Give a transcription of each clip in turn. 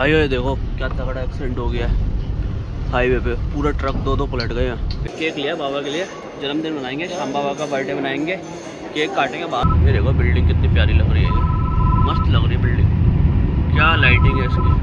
भाई ये देखो क्या तगड़ा एक्सीडेंट हो गया है हाईवे पे। पूरा ट्रक दो पलट गए हैं। केक लिया बाबा के लिए, जन्मदिन मनाएंगे, शाम बाबा का बर्थडे मनाएंगे, केक काटेंगे बाहर। ये देखो बिल्डिंग कितनी प्यारी लग रही है, मस्त लग रही है बिल्डिंग, क्या लाइटिंग है इसकी।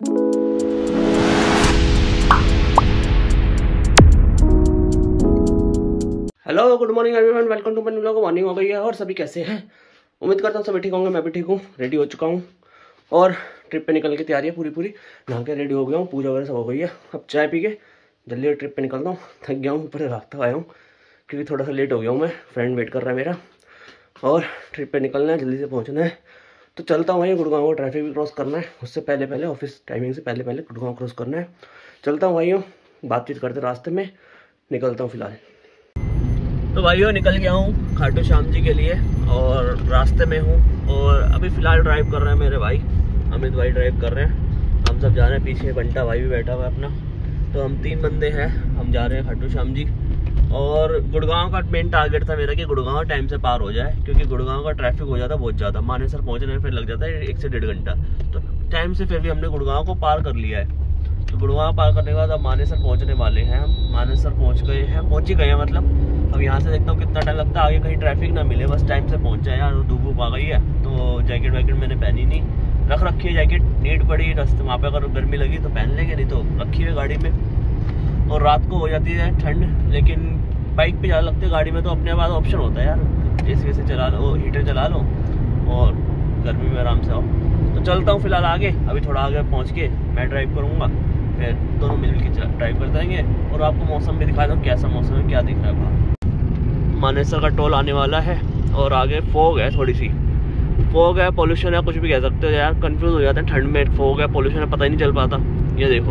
Hello good morning everyone, welcome to my new vlog. Morning हो गई है और सभी कैसे हैं? उम्मीद करता हूँ सभी ठीक होंगे। मैं भी ठीक हूँ, रेडी हो चुका हूँ और ट्रिप पे निकलने की तैयारी है पूरी। नहा के रेडी हो गया हूँ, पूजा वगैरह सब हो गई है। अब चाय पी के जल्दी ट्रिप पे निकलता हूँ। थक गया हूँ, ऊपर रास्ता आया हूँ क्योंकि थोड़ा सा लेट हो गया हूँ। मैं फ्रेंड वेट कर रहा है मेरा और ट्रिप पे निकलना है, जल्दी से पहुँचना है। तो चलता हूँ। ये गुड़गांव को ट्रैफिक भी क्रॉस करना है, उससे पहले ऑफिस टाइमिंग से पहले गुड़गांव क्रॉस करना है। चलता हूँ भाइयों, बातचीत करते रास्ते में निकलता हूँ फिलहाल। तो भाइयों निकल गया हूँ खाटू श्याम जी के लिए और रास्ते में हूँ। और अभी फ़िलहाल ड्राइव कर रहे हैं मेरे भाई, अमित भाई ड्राइव कर रहे हैं। हम सब जा रहे हैं, पीछे बंटा भाई भी बैठा हुआ है अपना। तो हम 3 बंदे हैं, हम जा रहे हैं खाटू श्याम जी। और गुड़गांव का मेन टारगेट था मेरा कि गुड़गांव टाइम से पार हो जाए, क्योंकि गुड़गांव का ट्रैफिक हो जाता है बहुत ज़्यादा। मानेसर पहुँचने में फिर लग जाता है 1 से 1.5 घंटा। तो टाइम से फिर भी हमने गुड़गांव को पार कर लिया है। तो गुड़गांव पार करने के बाद अब मानेसर पहुँचने वाले हैं। हम मानेसर पहुँच ही गए हैं मतलब। अब यहाँ से देखता हूँ कितना टाइम लगता है, आगे कहीं ट्रैफिक ना मिले, बस टाइम से पहुँच जाए यार। धूप आ गई है तो जैकेट वैकेट मैंने पहनी नहीं, रख रखी है जैकेट, नीड पड़ी रास्ते वहाँ पे। अगर गर्मी लगी तो पहन लेंगे, नहीं तो रखी है गाड़ी में। और रात को हो जाती है ठंड, लेकिन बाइक पे ज़्यादा लगती है, गाड़ी में तो अपने पास ऑप्शन होता है यार, एसी वैसे चला लो, हीटर चला लो और गर्मी में आराम से आओ। तो चलता हूँ फिलहाल आगे। अभी थोड़ा आगे पहुँच के मैं ड्राइव करूँगा, फिर दोनों मिल के ड्राइव करते रहेंगे और आपको मौसम भी दिखा दूँ कैसा मौसम है, क्या दिख रहा है बाहर। मानेसर का टोल आने वाला है और आगे फॉग है, थोड़ी सी फॉग है, पोल्यूशन है, कुछ भी कह सकते हो यार। कंफ्यूज हो जाते हैं ठंड में, फॉग है, पोल्यूशन है, पता ही नहीं चल पाता। ये देखो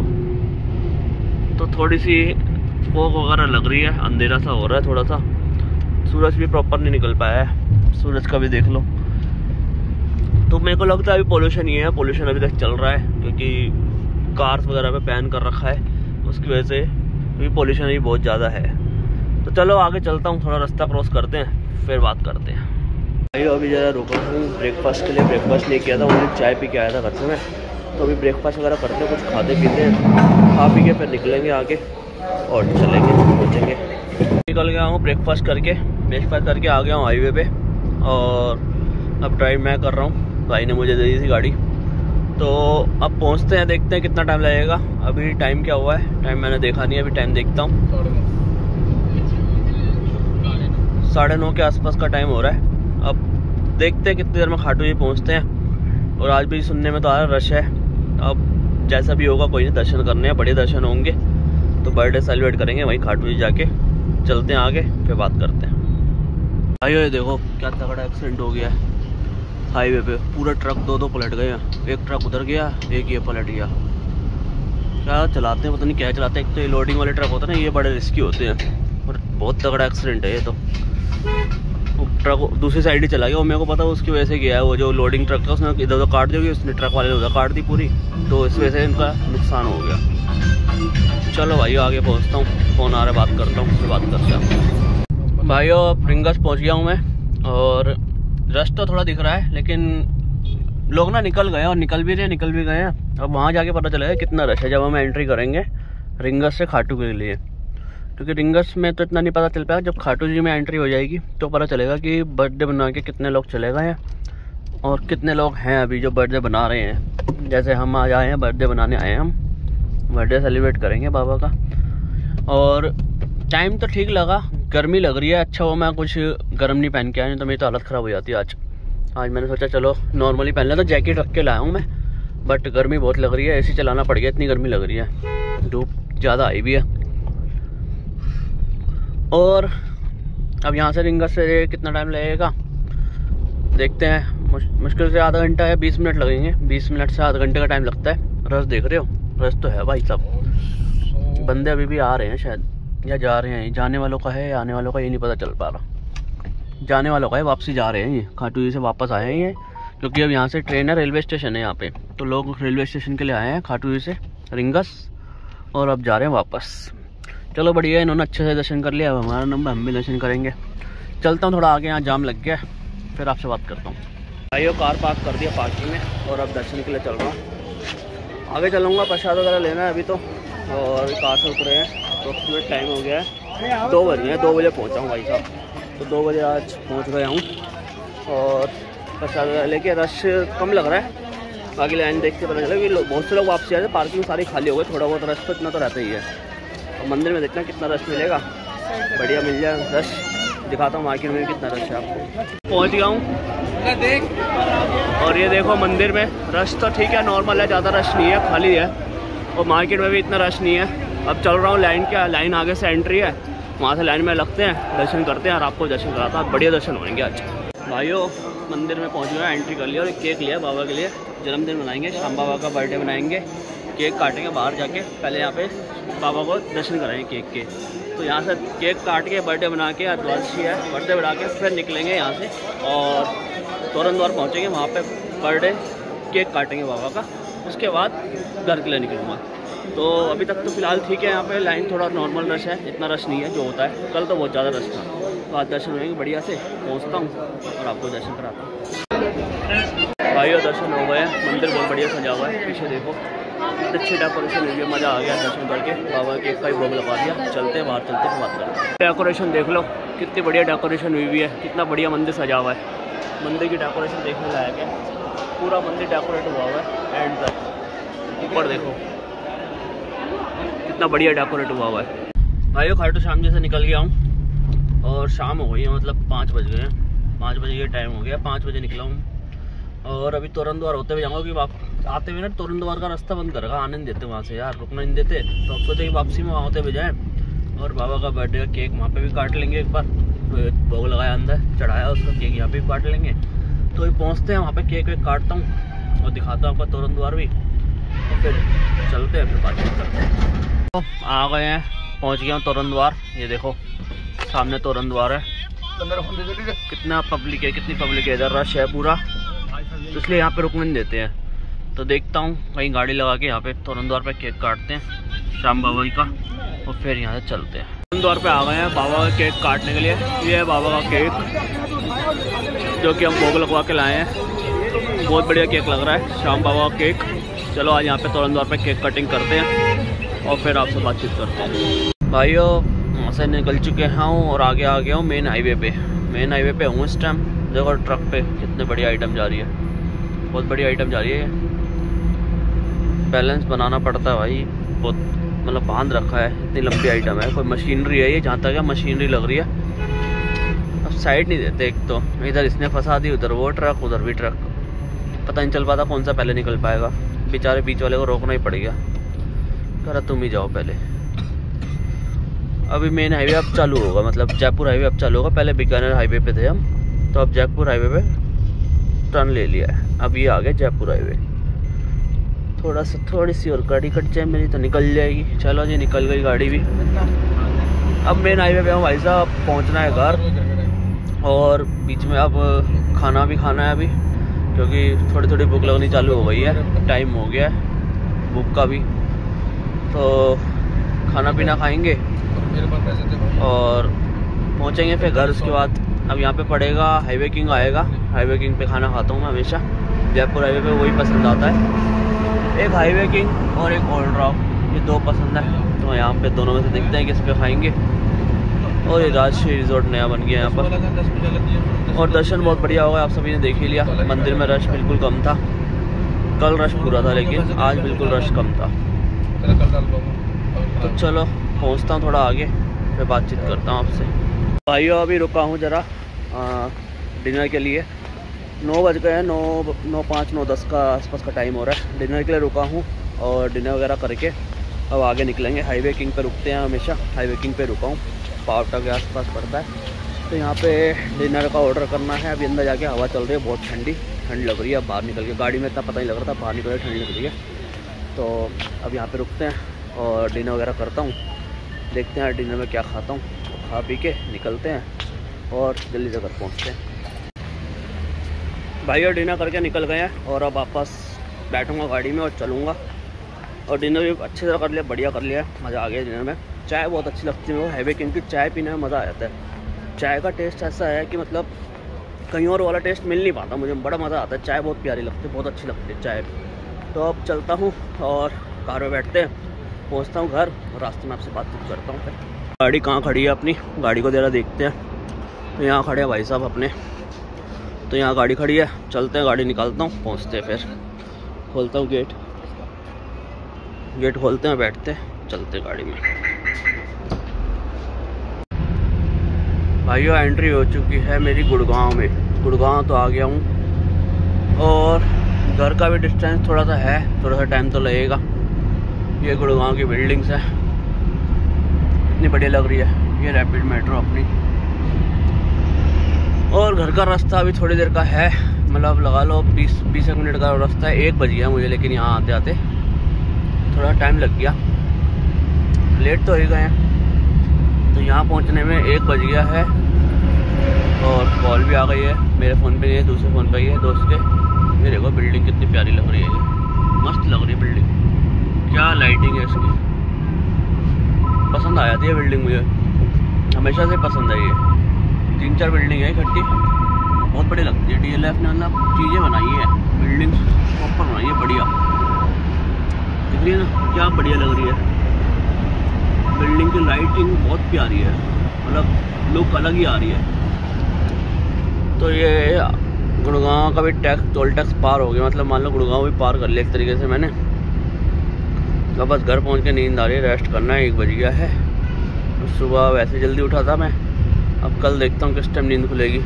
तो थोड़ी सी फॉग वगैरह लग रही है, अंधेरा सा हो रहा है थोड़ा सा। सूरज भी प्रॉपर नहीं निकल पाया है, सूरज का भी देख लो। तो मेरे को लगता है अभी पोल्यूशन ही है, पोल्यूशन अभी तक चल रहा है क्योंकि कार्स वगैरह पे बैन कर रखा है, उसकी वजह से अभी पोल्यूशन भी बहुत ज़्यादा है। तो चलो आगे चलता हूँ, थोड़ा रास्ता क्रॉस करते हैं फिर बात करते हैं। भाई अभी ज़रा रुका हूँ ब्रेकफास्ट के लिए, ब्रेकफास्ट नहीं किया था, उन्हें चाय पी के आया था घर से मैं। तो अभी ब्रेकफास्ट वगैरह करते हैं, कुछ खाते पीते हैं, खा पी के फिर निकलेंगे आगे और चलेंगे, पहुँचेंगे। निकल गया हूँ ब्रेकफास्ट करके आ गया हूँ हाईवे पे और अब ड्राइव मैं कर रहा हूँ, भाई ने मुझे दे दी थी गाड़ी। तो अब पहुँचते हैं, देखते हैं कितना टाइम लगेगा। अभी टाइम क्या हुआ है, टाइम मैंने देखा नहीं, अभी टाइम देखता हूँ। 9:30 के आसपास का टाइम हो रहा है। अब देखते हैं कितनी देर में खाटू जी पहुँचते हैं। और आज भी सुनने में तो आ रहा रश है। अब जैसा भी होगा कोई नहीं, दर्शन करने हैं, बड़े दर्शन होंगे तो बर्थडे सेलिब्रेट करेंगे वहीं खाटू जी जाके। चलते हैं आगे फिर बात करते हैं। भाई ये देखो क्या तगड़ा एक्सीडेंट हो गया है हाईवे पे। पूरा ट्रक दो पलट गए हैं, एक ट्रक उधर गया, एक ये पलट गया। क्या चलाते हैं पता नहीं क्या चलाते हैं। एक तो ये लोडिंग वाले ट्रक होते हैं ना, ये बड़े रिस्की होते हैं और बहुत तगड़ा एक्सीडेंट है ये। तो ट्रक दूसरी साइड ही चला गया, वो मेरे को पता है उसकी वजह से गया है। वो जो लोडिंग ट्रक था उसने इधर उधर काट दी, उसने ट्रक वाले ने उधर काट दी पूरी, तो इस वजह से इनका नुकसान हो गया। चलो भाइयों आगे पहुँचता हूँ, फ़ोन आ रहा है, बात करता हूँ, फिर बात करते हैं। भाइयों रिंगस पहुँच गया हूँ मैं और रश तो थोड़ा दिख रहा है, लेकिन लोग ना निकल गए और निकल भी गए हैं। अब वहाँ जाके पता चलेगा कितना रश है जब हम एंट्री करेंगे रिंगस से खाटू के लिए। क्योंकि रिंगस में तो इतना नहीं पता चल पाएगा, जब खाटू जी में एंट्री हो जाएगी तो पता चलेगा कि बर्थडे बना के कितने लोग चले गए हैं और कितने लोग हैं अभी जो बर्थडे बना रहे हैं। जैसे हम आज आए हैं, बर्थडे बनाने आए हैं, हम बर्थडे सेलिब्रेट करेंगे बाबा का। और टाइम तो ठीक लगा, गर्मी लग रही है। अच्छा वो मैं कुछ गर्म नहीं पहन के आया, नहीं तो मेरी तो हालत ख़राब हो जाती है आज मैंने सोचा चलो नॉर्मली पहन लिया। तो जैकेट रख के लाया हूँ मैं, बट गर्मी बहुत लग रही है, एसी चलाना पड़ गया, इतनी गर्मी लग रही है, धूप ज़्यादा आई भी है। और अब यहाँ से रिंगस से कितना टाइम लगेगा देखते हैं। मुश्किल से आधा घंटा या 20 मिनट लगेंगे, 20 मिनट से आधा घंटे का टाइम लगता है। रस देख रहे हो, रस तो है भाई साहब। बंदे अभी भी आ रहे हैं शायद, या जा रहे हैं। जाने वालों का है, आने वालों का ये नहीं पता चल पा रहा। जाने वालों का है, वापसी जा रहे हैं ये, खाटू जी से वापस आए हैं ये। क्योंकि अब यहाँ से ट्रेन है, रेलवे स्टेशन है यहाँ पे, तो लोग रेलवे स्टेशन के लिए आए हैं खाटू जी से रिंगस और अब जा रहे हैं वापस। चलो बढ़िया, इन्होंने अच्छे से दर्शन कर लिया, अब हमारा नंबर, हम भी दर्शन करेंगे। चलता हूँ, थोड़ा आगे यहाँ जाम लग गया, फिर आपसे बात करता हूँ। भाइयों कार पार्क कर दिया पार्किंग में और अब दर्शन के लिए चल रहा हूँ। आगे चलूँगा, प्रसाद वगैरह लेना है अभी तो। और कार से उतरे हैं तो अप्रोक्सीमेट टाइम हो गया है 2 बजे हैं, 2 बजे पहुँचा हूँ भाई साहब। तो 2 बजे आज पहुँच गया हूँ और प्रसाद वगैरह लेके। रश कम लग रहा है, बाकी लाइन देख के पता चला कि बहुत से लोग वापसी आ रहे, पार्किंग सारी खाली हो गई। थोड़ा बहुत रश तो इतना तो रहता ही है। और मंदिर में देखना कितना रश मिलेगा, बढ़िया मिल जाए रश। दिखाता हूँ मार्केट में कितना रश है आपको। पहुँच गया हूँ और ये देखो मंदिर में रश तो ठीक है, नॉर्मल है, ज़्यादा रश नहीं है, खाली है। और मार्केट में भी इतना रश नहीं है। अब चल रहा हूँ लाइन आगे से एंट्री है, वहाँ से लाइन में लगते हैं, दर्शन करते हैं और आपको दर्शन कराता हूँ। बढ़िया दर्शन होंगे आज भाइयों। मंदिर में पहुँच गया, एंट्री कर लिया और एक केक लिया बाबा के लिए। जन्मदिन मनाएंगे, श्याम बाबा का बर्थडे मनाएंगे, केक काटेंगे बाहर जाके। पहले यहाँ पे बाबा को दर्शन कराएंगे केक के। तो यहाँ से केक काट के बर्थडे बना के, आज द्वादशी है, बर्थडे बना के फिर निकलेंगे यहाँ से और तोरण द्वार पहुँचेंगे। वहाँ पे बर्थडे केक काटेंगे बाबा का, उसके बाद घर के लिए निकलूँगा। तो अभी तक तो फिलहाल ठीक है, यहाँ पे लाइन थोड़ा नॉर्मल रश है, इतना रश नहीं है जो होता है। कल तो बहुत ज़्यादा रश था। तो आज दर्शन होंगे बढ़िया से, पहुँचता हूँ और आपको दर्शन कराता हूँ। भाइयों दर्शन हो गए, मंदिर बहुत बढ़िया सजा हुआ है। पीछे देखो कितनी अच्छी डेकोरेशन हुई है, मज़ा आ गया दर्शन करके। बाबा के केक का ही भोग लगा दिया। चलते बाहर, चलते हैं बात करते हैं। डेकोरेशन देख लो कितनी बढ़िया डेकोरेशन हुई है, कितना बढ़िया मंदिर सजा हुआ है। मंदिर की डेकोरेशन देखने लायक है, पूरा मंदिर डेकोरेट हुआ हुआ है एंड तक। ऊपर देखो कितना बढ़िया डेकोरेट हुआ हुआ है। भाइयों खाटू श्याम जी से निकल गया हूँ और शाम हो गई है, मतलब 5 बज गए हैं। 5 बजे का टाइम हो गया, 5 बजे निकला हूँ और अभी तोरण द्वार होते हुए जाऊँगा कि आते हुए ना तोरण द्वार का रास्ता बंद करेगा, आने नहीं देते वहाँ से यार, रुकना नहीं देते। तो अब सोचे कि वापसी में वहाँ होते हुए जाएँ और बाबा का बर्थडे का केक वहाँ पे भी काट लेंगे एक बार। तो भोग लगाया अंदर, चढ़ाया उसका केक, यहाँ पे भी काट लेंगे। तो अभी पहुँचते हैं वहाँ पे, केक वेक काटता हूँ और दिखाता हूँ आपका तोरण द्वार भी, और फिर चलते हैं, फिर बातचीत करते हैं। तो आ गए हैं, पहुँच गया हूँ तोरण द्वार। ये देखो सामने तोरण द्वार है। कितना पब्लिक है, कितनी पब्लिक है, इधर रश है पूरा, तो इसलिए यहाँ पे रुकने नहीं देते हैं। तो देखता हूँ कहीं गाड़ी लगा के यहाँ पे तोरण द्वार पे केक काटते हैं श्याम बाबा जी का और फिर यहाँ से चलते हैं। तोरण द्वार पे आ गए हैं बाबा का केक काटने के लिए। ये है बाबा का केक जो कि हम भोग लगवा के लाए हैं। बहुत बढ़िया केक लग रहा है, श्याम बाबा का केक। चलो आज यहाँ पे तोरण द्वार पे केक कटिंग करते हैं और फिर आपसे बातचीत करते हैं। भाइयों वहाँ से निकल चुके हैं और आगे आ गया हूँ मेन हाईवे पे। मेन हाईवे पे हूँ इस टाइम। देखो ट्रक पे कितने बढ़िया आइटम जा रही है, बहुत बढ़िया आइटम जा रही है। बैलेंस बनाना पड़ता है भाई, बहुत मतलब बांध रखा है, इतनी लंबी आइटम है। कोई मशीनरी है ये, जहाँ तक है मशीनरी लग रही है। अब साइड नहीं देते, एक तो इधर इसने फंसा दी, उधर वो ट्रक, उधर भी ट्रक, पता नहीं चल पाता कौन सा पहले निकल पाएगा। बेचारे बीच वाले को रोकना ही पड़ेगा, कह रहा तुम ही जाओ पहले। अभी मेन हाईवे अब चालू होगा, मतलब जयपुर हाईवे अब चालू होगा। पहले बीकानेर हाईवे पे थे हम, तो अब जयपुर हाईवे पे टर्न ले लिया है। अब ये आ गया जयपुर हाईवे। थोड़ी सी और गाड़ी कट जाए मेरी तो निकल जाएगी। चलो जी निकल गई गाड़ी भी। अब मेन हाईवे पे हम भाई साहब पहुँचना है घर, और बीच में अब खाना भी खाना है अभी, क्योंकि थोड़ी थोड़ी भूख लगनी चालू हो गई है, टाइम हो गया है भूख का भी। तो खाना पीना खाएंगे और पहुंचेंगे फिर घर। उसके बाद अब यहाँ पे पड़ेगा हाईवे किंग आएगा, हाईवे किंग पे खाना खाता हूँ मैं हमेशा। जयपुर हाईवे पे वही पसंद आता है, एक हाईवे किंग और एक ओल्ड रॉक, ये 2 पसंद है। तो यहाँ पे दोनों में से देखते हैं किस पे खाएंगे। और ये राजश्री रिजॉर्ट नया बन गया यहाँ पर, और दर्शन बहुत बढ़िया होगा, आप सभी ने देख ही लिया। मंदिर में रश बिल्कुल कम था, कल रश पूरा था लेकिन आज बिल्कुल रश कम था। तो चलो पहुँचता हूँ थोड़ा आगे, फिर बातचीत करता हूँ आपसे। भाइयों अभी रुका हूँ ज़रा डिनर के लिए। 9 बज गए हैं, 9:05 9:10 का आसपास का टाइम हो रहा है। डिनर के लिए रुका हूँ और डिनर वगैरह करके अब आगे निकलेंगे। हाईवे किंग पे रुकते हैं हमेशा, हाईवे किंग पे रुका हूँ, पावटा के आसपास पड़ता है। तो यहाँ पे डिनर का ऑर्डर करना है। अभी अंदर जाके हवा चल रही है, बहुत ठंड लग रही है। अब बाहर निकल के, गाड़ी में इतना पता नहीं लग रहा था, बाहर निकल के ठंडी लग रही है। तो अब यहाँ पे रुकते हैं और डिनर वगैरह करता हूँ, देखते हैं डिनर में क्या खाता हूँ। खा पी के निकलते हैं और जल्दी से घर पहुँचते हैं। भाई और डिनर करके निकल गए हैं और अब वापस बैठूँगा गाड़ी में और चलूँगा। और डिनर भी अच्छी तरह कर लिया, बढ़िया कर लिया, मज़ा आ गया डिनर में। चाय बहुत अच्छी लगती है, वो हाईवे किंग की चाय पीने में मज़ा आ जाता है। चाय का टेस्ट ऐसा है कि मतलब कहीं और वाला टेस्ट मिल नहीं पाता मुझे, बड़ा मज़ा आता है। चाय बहुत प्यारी लगती है, बहुत अच्छी लगती है चाय। तो अब चलता हूँ और कार में बैठते हैं, पहुँचता हूँ घर और रास्ते में आपसे बातचीत करता हूँ। फिर गाड़ी कहाँ खड़ी है अपनी, गाड़ी को ज़रा देखते हैं। तो यहाँ खड़े हैं भाई साहब अपने, तो यहाँ गाड़ी खड़ी है, चलते हैं, गाड़ी निकालता हूँ, पहुँचते हैं। फिर खोलता हूँ गेट खोलते हैं, बैठते हैं, चलते गाड़ी में। भाइयों एंट्री हो चुकी है मेरी गुड़गांव में। गुड़गांव तो आ गया हूँ और घर का भी डिस्टेंस थोड़ा सा है, थोड़ा सा टाइम तो लगेगा। ये गुड़गांव की बिल्डिंग्स है, इतनी बढ़िया लग रही है। ये रैपिड मेट्रो अपनी, और घर का रास्ता अभी थोड़ी देर का है, मतलब लगा लो 20 मिनट का रास्ता है। 1 बज गया मुझे, लेकिन यहाँ आते आते थोड़ा टाइम लग गया, लेट तो हो गए हैं। तो यहाँ पहुँचने में 1 बज गया है और कॉल भी आ गई है मेरे फ़ोन पे, ये दूसरे फ़ोन पे ही है दोस्त के। ये देखो बिल्डिंग कितनी प्यारी लग रही है, ये मस्त लग रही है बिल्डिंग, क्या लाइटिंग है इसकी, पसंद आ जाती है बिल्डिंग मुझे, हमेशा से पसंद है। ये 3-4 बिल्डिंग है इकट्ठी, बहुत बड़ी लगती है। DLF ने मतलब चीज़ें बनाई है, बिल्डिंग प्रॉपर बनाई है, बढ़िया दिख रही है ना, क्या बढ़िया लग रही है। बिल्डिंग की लाइटिंग बहुत प्यारी है, मतलब लुक अलग ही आ रही है। तो ये गुड़गांव का भी टोल टैक्स पार हो गया, मतलब मान लो गुड़गांव भी पार कर लिया एक तरीके से मैंने। तो बस घर पहुंच के नींद आ रही है, रेस्ट करना है, 1 बज गया है। सुबह वैसे जल्दी उठा था मैं, अब कल देखता हूँ किस टाइम नींद खुलेगी।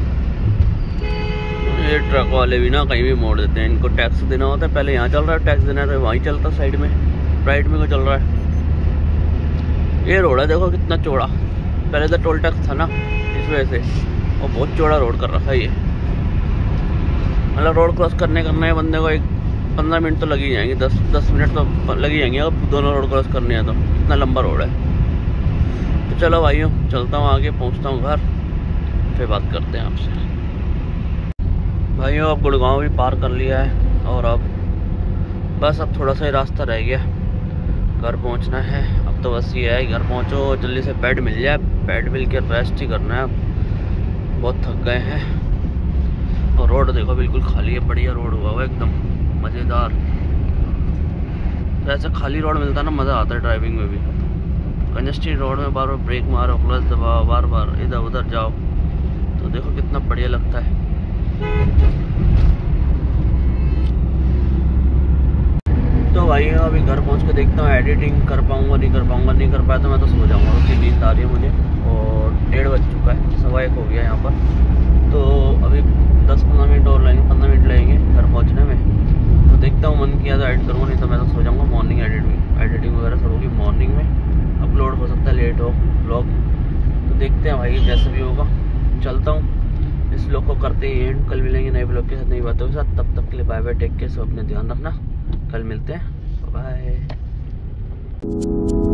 ये ट्रक वाले भी ना कहीं भी मोड़ देते हैं, इनको टैक्स देना होता है, पहले यहाँ चल रहा है टैक्स देना है तो वहीं चलता साइड में, राइट में को चल रहा है। ये रोड है देखो कितना चौड़ा, पहले तो टोल टैक्स था ना इस वजह से, और बहुत चौड़ा रोड कर रखा है ये। मतलब रोड क्रॉस करने बंदे को 15 मिनट तो लग ही जाएंगे, 10 मिनट तो लग ही जाएंगे अगर दोनों रोड क्रॉस करने हैं तो, इतना लंबा रोड है। तो चलो भाइयों, चलता हूँ आगे, पहुँचता हूँ घर, फिर बात करते हैं आपसे। भाइयों अब गुड़गांव भी पार कर लिया है और अब बस अब थोड़ा सा ही रास्ता रह गया, घर पहुँचना है। अब तो बस ये है, घर पहुँचो जल्दी से बेड मिल जाए, बेड मिल के रेस्ट ही करना है, अब बहुत थक गए हैं। और रोड देखो बिल्कुल खाली है, बढ़िया रोड हुआ हुआ एकदम मज़ेदार। तो ऐसा खाली रोड मिलता ना मज़ा आता है ड्राइविंग में भी। कंजेस्टेड रोड में बार बार ब्रेक मारो, क्लच दबाओ, बार बार इधर उधर जाओ, तो देखो कितना बढ़िया लगता है। तो भाई अभी घर पहुंच के देखता हूँ एडिटिंग कर पाऊँगा नहीं कर पाऊँगा, नहीं कर पाया तो मैं तो सो जाऊँगा, क्योंकि नींद आ रही है मुझे। और 1:30 बज चुका है, 1:15 हो गया यहाँ पर। तो अभी 10-15 मिनट और लगेंगे, 15 मिनट लगेंगे घर पहुँचने में। तो देखता हूँ मन किया तो एडिट करूँगा, नहीं तो मैं तो सो जाऊँगा। मॉर्निंग एडिटिंग वगैरह सब होगी मॉर्निंग में, अपलोड हो सकता है लेट हो व्लॉग, तो देखते हैं भाई जैसे भी होगा। चलता हूँ, इस व्लॉग को करते ही एंड, कल मिलेंगे नए व्लॉग के साथ, नई बातों के साथ। तब तक के लिए बाय बाय, टेक केयर, सब अपने ध्यान रखना, कल मिलते हैं, बाय।